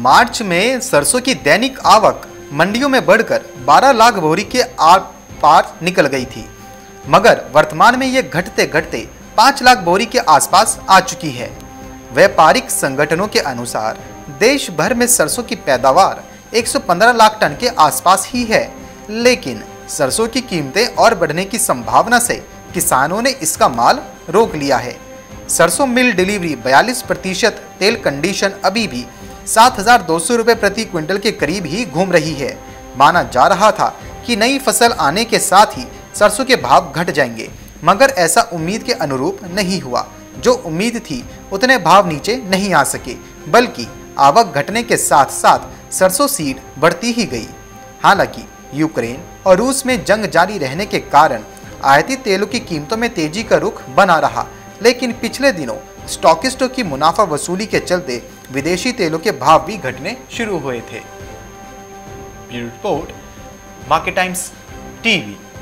मार्च में सरसों की दैनिक आवक मंडियों में बढ़कर 12 लाख बोरी के आर पार निकल गई थी, मगर वर्तमान में यह घटते घटते 5 लाख बोरी के आसपास आ चुकी है। व्यापारिक संगठनों के अनुसार देश भर में सरसों की पैदावार 115 लाख टन के आसपास ही है, लेकिन सरसों की कीमतें और बढ़ने की संभावना से किसानों ने इसका माल रोक लिया है। सरसों मिल डिलीवरी 42%, तेल कंडीशन अभी भी 7,200 रुपये प्रति क्विंटल के करीब ही घूम रही है। माना जा रहा था कि नई फसल आने के साथ ही सरसों के भाव घट जाएंगे, मगर ऐसा उम्मीद के अनुरूप नहीं हुआ। जो उम्मीद थी उतने भाव नीचे नहीं आ सके, बल्कि आवक घटने के साथ साथ सरसों सीड बढ़ती ही गई। हालांकि यूक्रेन और रूस में जंग जारी रहने के कारण आयातित तेलों की कीमतों में तेजी का रुख बना रहा, लेकिन पिछले दिनों स्टॉकिस्टों की मुनाफा वसूली के चलते विदेशी तेलों के भाव भी घटने शुरू हुए थे। Bureau report, market times TV.